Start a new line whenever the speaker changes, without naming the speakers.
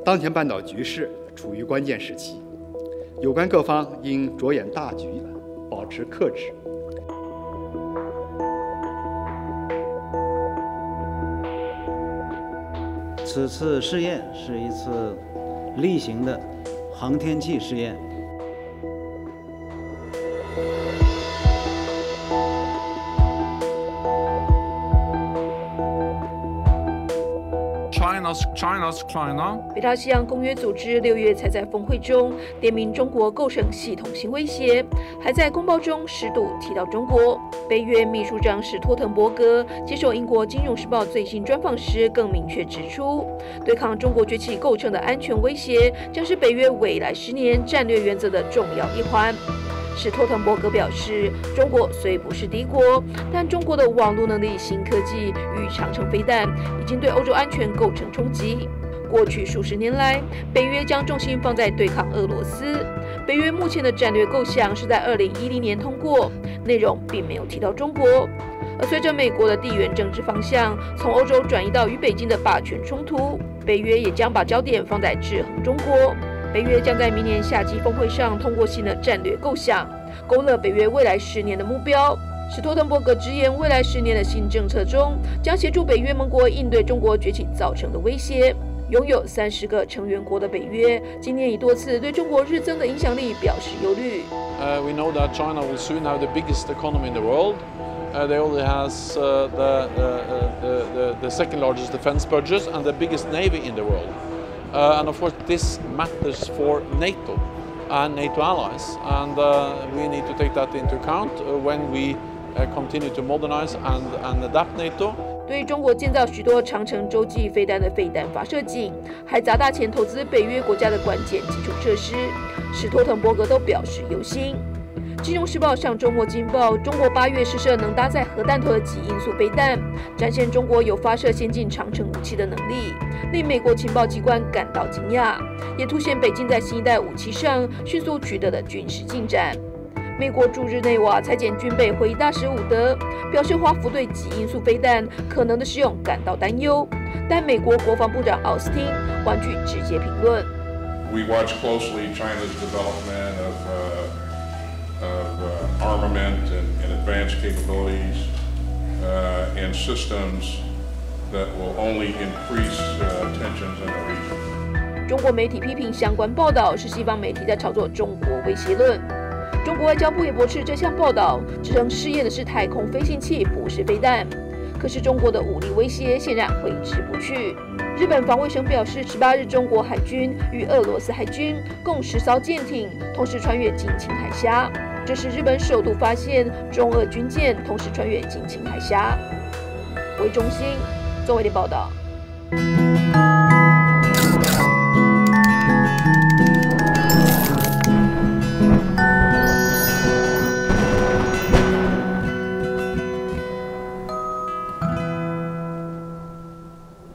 当前半岛局势处于关键时期，有关各方应着眼大局，保持克制。
此次试验是一次例行的航天器试验。
China。
北大西洋公约组织6月才在峰会中点名中国构成系统性威胁，还在公报中10度提到中国。北约秘书长史托滕伯格接受英国《金融时报》最新专访时，更明确指出，对抗中国崛起构成的安全威胁，将是北约未来10年战略原则的重要一环。史托滕伯格表示，中国虽不是敌国，但中国的网络能力、新科技与长程飞弹已经对欧洲安全构成冲击。过去数十年来，北约将重心放在对抗俄罗斯。北约目前的战略构想是在2010年通过，内容并没有提到中国。而随着美国的地缘政治方向从欧洲转移到与北京的霸权冲突，北约也将把焦点放在制衡中国。北约将在明年夏季峰会上通过新的战略构想，勾勒北约未来10年的目标。史托滕伯格直言，未来10年的新政策中，将协助北约盟国应对中国崛起造成的威胁。拥有30个成员国的北约，今年已多次对中国日增的影响力表示忧虑。
We know that China will soon have the biggest economy in the world. They already has the second largest defense budget and the biggest navy in the world. And of course, this matters for NATO and NATO allies, and we need to take that into account when we continue to modernize and adapt NATO.
对于中国建造许多长程洲际飞弹的飞弹发射井，还砸大钱投资北约国家的关键基础设施，史托滕伯格都表示忧心。《金融时报》上周末惊爆，中国8月试射能搭载核弹头的极音速飞弹，展现中国有发射先进长程武器的能力，令美国情报机关感到惊讶，也凸显北京在新一代武器上迅速取得的军事进展。美国驻日内瓦参见军备会议大使伍德表示，华府对极音速飞弹可能的使用感到担忧，但美国国防部长奥斯汀婉拒直接评论。
We watch closely China's development of armament and advanced capabilities and systems that will only increase tensions in the region.
中国媒体批评相关报道是西方媒体在炒作中国威胁论。中国外交部也驳斥这项报道，指称试验的是太空飞行器，不是飞弹。可是中国的武力威胁显然挥之不去。日本防卫省表示，18日中国海军与俄罗斯海军共10艘舰艇同时穿越近秦海峡，这是日本首度发现中俄军舰同时穿越近秦海峡。为中心，综合点报道。